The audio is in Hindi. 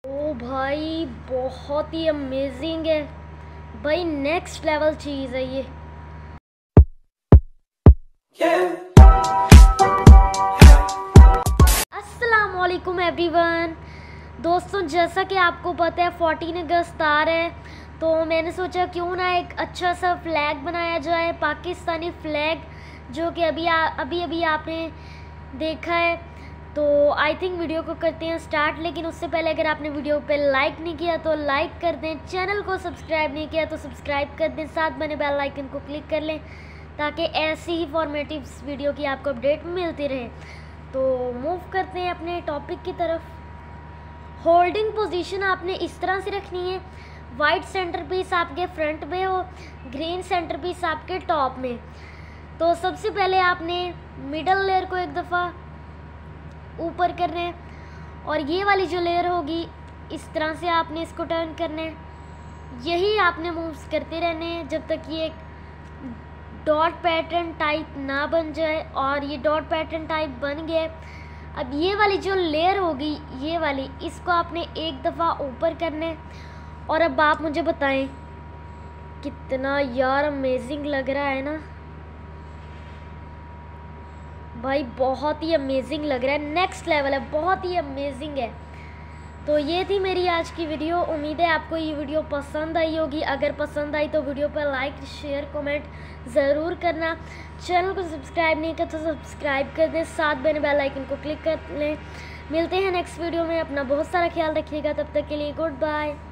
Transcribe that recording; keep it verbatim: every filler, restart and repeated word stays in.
ओ भाई बहुत ही अमेजिंग है भाई, नेक्स्ट लेवल चीज़ है ये। अस्सलाम वालेकुम एवरीवन। दोस्तों, जैसा कि आपको पता है चौदह अगस्त आ रहा है, तो मैंने सोचा क्यों ना एक अच्छा सा फ्लैग बनाया जाए, पाकिस्तानी फ्लैग, जो कि अभी आ, अभी अभी आपने देखा है। तो आई थिंक वीडियो को करते हैं स्टार्ट, लेकिन उससे पहले अगर आपने वीडियो पे लाइक नहीं किया तो लाइक कर दें, चैनल को सब्सक्राइब नहीं किया तो सब्सक्राइब कर दें, साथ बने बेल आइकन को क्लिक कर लें ताकि ऐसी ही फॉर्मेटिव वीडियो की आपको अपडेट मिलती रहे। तो मूव करते हैं अपने टॉपिक की तरफ। होल्डिंग पोजीशन आपने इस तरह से रखनी है, वाइट सेंटर पीस आपके फ्रंट में हो, ग्रीन सेंटर पीस आपके टॉप में। तो सबसे पहले आपने मिडल लेयर को एक दफ़ा ऊपर करना है, और ये वाली जो लेयर होगी इस तरह से आपने इसको टर्न करना है। यही आपने मूव्स करते रहने हैं जब तक ये एक डॉट पैटर्न टाइप ना बन जाए। और ये डॉट पैटर्न टाइप बन गया। अब ये वाली जो लेयर होगी, ये वाली, इसको आपने एक दफ़ा ऊपर करना है। और अब आप मुझे बताएं कितना यार अमेजिंग लग रहा है ना भाई, बहुत ही अमेजिंग लग रहा है, नेक्स्ट लेवल है, बहुत ही अमेजिंग है। तो ये थी मेरी आज की वीडियो। उम्मीद है आपको ये वीडियो पसंद आई होगी। अगर पसंद आई तो वीडियो पर लाइक शेयर कमेंट ज़रूर करना। चैनल को सब्सक्राइब नहीं कर तो सब्सक्राइब कर दें, साथ बेल आइकन को क्लिक कर लें। मिलते हैं नेक्स्ट वीडियो में। अपना बहुत सारा ख्याल रखिएगा, तब तक के लिए गुड बाय।